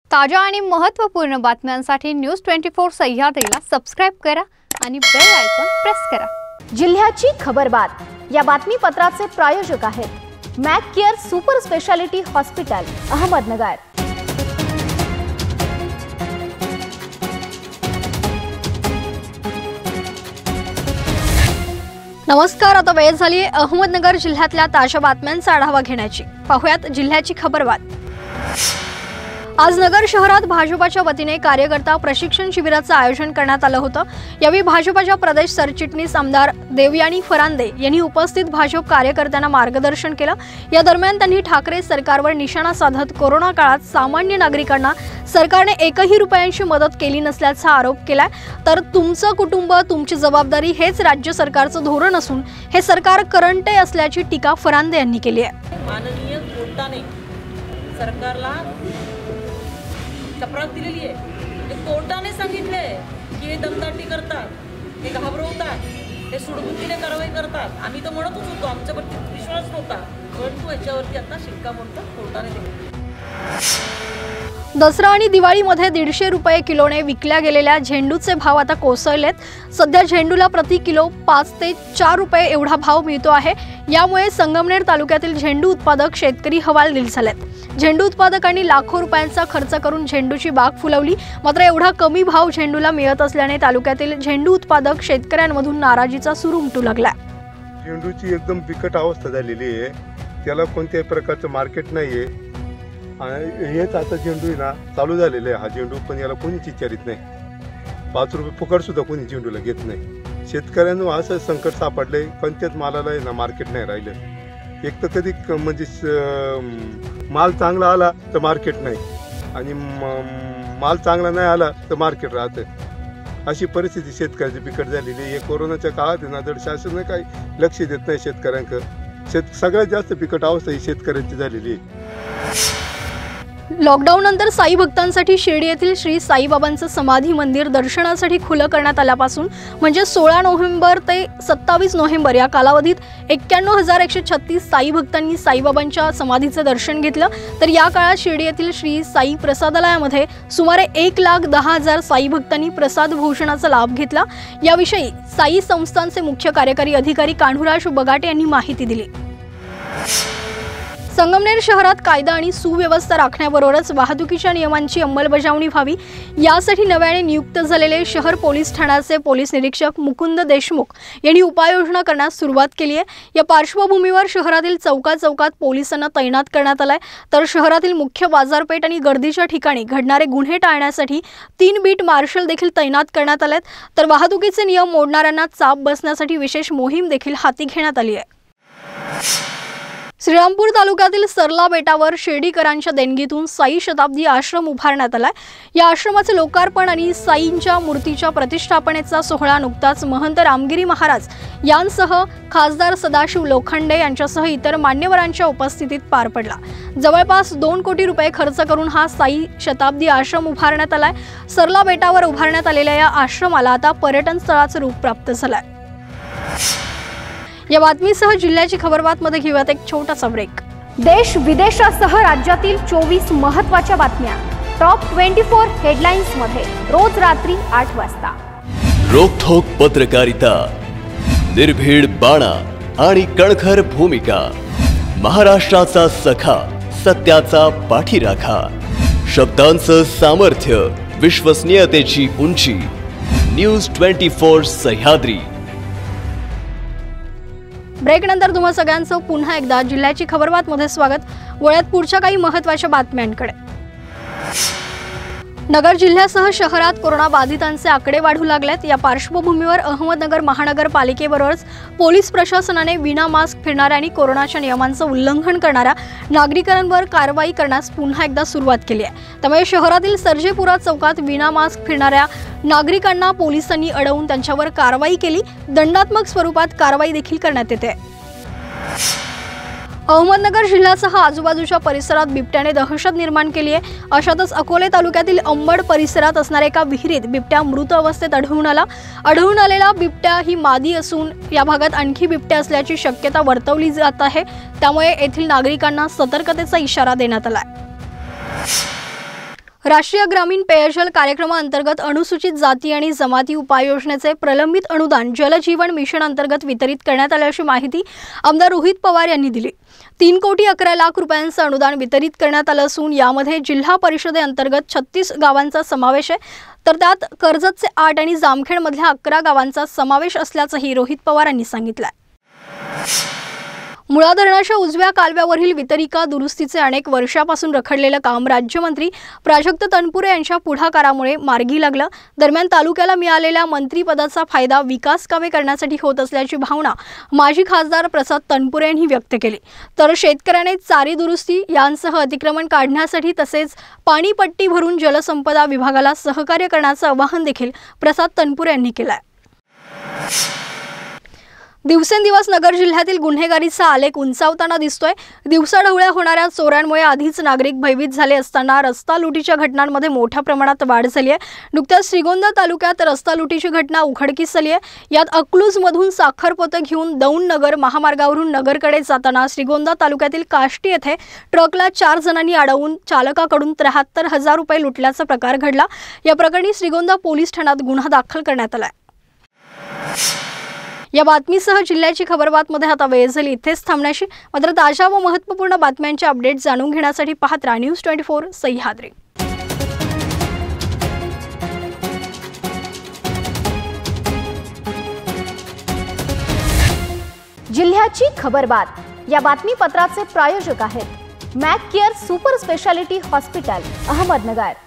ताजा आणि महत्त्वपूर्ण बातम्यांसाठी न्यूज 24 सह्याद्रीला सबस्क्राइब करा आणि बेल आयकॉन प्रेस करा। जिल्ह्याची खबरबात या बातमीपत्राचे प्रायोजक आहेत Mac Care super speciality hospital Ahmednagar. नमस्कार, आता वेळ झाली अहमदनगर जिल्ह्यातल्या ताज्या बातम्यांचा आढावा घेण्याची। पाहुयात जिल्ह्याची खबरबात। आज नगर शहरात भाजपाच्या वतीने कार्यकर्ता प्रशिक्षण शिबिराचं आयोजन करण्यात आलं होतं। यावेळी भाजपाच्या प्रदेश सरचिटणीस आमदार देवयानी फरांदे यांनी उपस्थित भाजप कार्यकर्त्यांना मार्गदर्शन केलं। या दरम्यान त्यांनी ठाकरे सरकारवर निशाणा साधत कोरोना काळात सामान्य नागरिकांना सरकारने एकही रुपयांची मदत केली नसल्याचा आरोप केलाय। तर तुमचं कुटुंब तुमची जबाबदारी हेच राज्य सरकारचं धोरण असून हे सरकार करंटे असल्याची टीका फरांदे यांनी केली आहे। माननीय कोर्टाने सरकारला चपराक दिलेली आहे। कोर्टाने सांगितले की हे दमदाटी करतात, हे घाबरवतात, हे सुडबुद्धीने कारवाई करतात। आम्ही तर म्हणतच होतो, आमच्यावरती विश्वास नव्हता, परंतु याच्यावरती आता शिक्कामोर्तब कोर्टाने दिले। दसरा आणि दिवाळीमध्ये 150 रुपये किलोने विकल्या गेलेल्या झेंडूचे भाव आता कोसळलेत। सध्या झेंडूला प्रति किलो 5 ते 4 रुपये एवढा भाव मिळतो आहे। यामुळे संगमनेर तालुक्यातील झेंडू उत्पादक शेतकरी हवालदिल झालेत। झेंडू उत्पादकांनी लाखो रुपयांचा खर्च करून झेंडूची बाग फुलवली, मात्र एवढा कमी भाव झेंडूला मिळत असल्याने तालुक्यातील झेंडू उत्पादक शेतकऱ्यांमधून नाराजीचा सूर उमटू लागला। झेंडूची एकदम बिकट अवस्था झालेली आहे, त्याला कोणत्याही प्रकारचं मार्केट नाही आहे। हेच आता झेंडू ना चालू झालेलं आहे। हा झेंडू पण याला कोणीच विचारित नाही। 5 रुपये फुकट सुद्धा कोणी झेंडूला घेत नाही। शेतकऱ्यांना असं संकट सापडलंय, कोणत्याच मालाला आहे ना मार्केट नाही राहिलं। एक तर कधी म्हणजे माल चांगला आला तर मार्केट नाही, आणि माल चांगला नाही आला तर मार्केट राहतं। अशी परिस्थिती शेतकऱ्याची बिकट झालेली आहे। कोरोनाच्या काळात ना जर शासनाने काही लक्ष देत नाही शेतकऱ्यांकडे, सगळ्यात जास्त बिकट अवस्था ही शेतकऱ्यांची झालेली आहे। लॉकडाऊन नंतर साई भक्तांसाठी शिर्डी येथील श्री साईबाबांचं समाधी मंदिर दर्शनासाठी खुलं करण्यात आल्यापासून म्हणजे 16 नोव्हेंबर ते 27 नोव्हेंबर या कालावधीत 91,136 साई भक्तांनी साईबाबांच्या समाधीचं दर्शन घेतलं। तर या काळात शिर्डी येथील श्री साई प्रसादालयामध्ये सुमारे 1,10,000 साई भक्तांनी प्रसाद भोजनाचा लाभ घेतला। याविषयी साई संस्थानचे मुख्य कार्यकारी अधिकारी कान्हूराज बगाटे यांनी माहिती दिली। संगमनेर शहरात कायदा आणि सुव्यवस्था राखण्याबरोबरच वाहतुकीच्या नियमांची अंमलबजावणी व्हावी यासाठी नव्याने नियुक्त झालेले शहर पोलीस ठाण्याचे पोलीस निरीक्षक मुकुंद देशमुख यांनी उपाययोजना करण्यास सुरुवात केली आहे। या पार्श्वभूमीवर शहरातील चौकात पोलिसांना तैनात करण्यात आलाय। तर शहरातील मुख्य बाजारपेठ आणि गर्दीच्या ठिकाणी घडणारे गुन्हे टाळण्यासाठी 3 बीट मार्शल देखील तैनात करण्यात आलेत। तर वाहतुकीचे नियम मोडणाऱ्यांना चाप बसण्यासाठी विशेष मोहीम देखील हाती घेण्यात आली आहे। श्रीरामपूर तालुक्यातील सरला बेटावर शिर्डीकरांच्या देणगीतून साई शताब्दी आश्रम उभारण्यात आलाय। या आश्रमाचे लोकार्पण आणि साईंच्या मूर्तीच्या प्रतिष्ठापनेचा सोहळा नुकताच महंत रामगिरी महाराज यांसह खासदार सदाशिव लोखंडे यांच्यासह इतर मान्यवरांच्या उपस्थितीत पार पडला। जवळपास 2 कोटी रुपये खर्च करून हा साई शताब्दी आश्रम उभारण्यात आलाय। सरला बेटावर उभारण्यात आलेल्या या आश्रमाला आता पर्यटन स्थळाचं रूप प्राप्त झालंय। या बातमीसह जिल्ह्याची खबरबात मध्ये घेऊयात एक छोटासा ब्रेक। देश विदेशासह राज्यातील 24 महत्त्वाच्या बातम्या टॉप 24 हेडलाईन्स मध्ये रोज रात्री 8 वाजता। रोखोक पत्रकारिता, निर्भीड बाणा आणि कणखर भूमिका, महाराष्ट्राचा सखा, सत्याचा पाठीराखा, शब्दांचं सामर्थ्य, विश्वसनीयतेची उंची। न्यूज 24 सह्याद्री। ब्रेक नंतर तुम्हा सगळ्यांचं पुन्हा एकदा जिल्ह्याची खबरबात मध्ये स्वागत। वळ्यात पुढच्या काही महत्त्वाच्या बातम्यांकडे। नगर जिल्ह्यासह शहरात कोरोना बाधितांचे आकडे वाढू लागलेत। या पार्श्वभूमीवर अहमदनगर महानगरपालिकेबरोबरच पोलीस प्रशासनाने विना मास्क फिरणाऱ्या आणि कोरोनाच्या नियमांचं उल्लंघन करणाऱ्या नागरिकांवर कारवाई करण्यास पुन्हा एकदा सुरुवात केली आहे। त्यामुळे शहरातील सर्जेपुरा चौकात विना मास्क फिरणाऱ्या नागरिकांना पोलिसांनी अडवून त्यांच्यावर कारवाई केली। दंडात्मक स्वरूपात कारवाई देखील करण्यात येते। अहमदनगर जिल्ह्यासह आजूबाजूच्या परिसरात बिबट्याने दहशत निर्माण केली आहे। अशातच अकोले तालुक्यातील अंबड परिसरात असणाऱ्या एका विहिरीत बिबट्या मृत अवस्थेत आढळून आलेला बिबट्या ही मादी असून या भागात आणखी बिबट्या असल्याची शक्यता वर्तवली जात आहे। त्यामुळे येथील नागरिकांना सतर्कतेचा इशारा देण्यात आला आहे। राष्ट्रीय ग्रामीण पेयजल कार्यक्रमाअंतर्गत अनुसूचित जाती आणि जमाती उपाययोजनेचे प्रलंबित अनुदान जलजीवन मिशन अंतर्गत वितरित करण्यात आल्याची माहिती आमदार रोहित पवार यांनी दिली। 3,11,00,000 रुपयांचं अनुदान वितरित करण्यात आलं असून यामध्ये जिल्हा परिषदेअंतर्गत 36 गावांचा समावेश आहे, तर त्यात कर्जतचे 8 आणि जामखेडमधल्या 11 गावांचा समावेश असल्याचंही रोहित पवार यांनी सांगितलं। मुळा धरणाच्या उजव्या कालव्यावरील वितरिका दुरुस्तीचे अनेक वर्षापासून रखडलेलं काम राज्यमंत्री प्राजक्त तनपुरे यांच्या पुढाकारामुळे मार्गी लागलं। दरम्यान तालुक्याला मिळालेल्या मंत्रिपदाचा फायदा विकास कामे करण्यासाठी होत असल्याची भावना माजी खासदार प्रसाद तनपुरे यांनी व्यक्त केली। तर शेतकऱ्याने चारी दुरुस्ती यांसह अतिक्रमण काढण्यासाठी तसेच पाणीपट्टी भरून जलसंपदा विभागाला सहकार्य करण्याचं आवाहन देखील प्रसाद तनपुरे यांनी केलं आहे। दिवसेंदिवस नगर जिल्ह्यातील गुन्हेगारीचा आलेख उंचावताना दिसतोय। दिवसाढवळ्या होणाऱ्या चोऱ्यांमुळे आधीच नागरिक भयभीत झाले असताना रस्ता लुटीच्या घटनांमध्ये मोठ्या प्रमाणात वाढ झाली आहे। नुकत्याच श्रीगोंदा तालुक्यात रस्ता लुटीची घटना उघडकीस आली आहे। यात अकलूजमधून साखरपोते घेऊन दौंड नगर महामार्गावरून नगरकडे जाताना श्रीगोंदा तालुक्यातील काष्टी येथे ट्रकला 4 जणांनी अडवून चालकाकडून 73,000 रुपये लुटल्याचा प्रकार घडला। या प्रकरणी श्रीगोंदा पोलीस ठाण्यात गुन्हा दाखल करण्यात आला आहे। या बातमीसह जिल्ह्याची खबरबातमध्ये आता वेळ झाली इथेच थांबण्याची। मात्र ताज्या व महत्त्वपूर्ण बातम्यांचे अपडेट जाणून घेण्यासाठी पाहत राहा न्यूज 24 सह्याद्री। जिल्ह्याची खबरबात या बातमीपत्राचे प्रायोजक आहेत Mac Care super speciality hospital, Ahmednagar.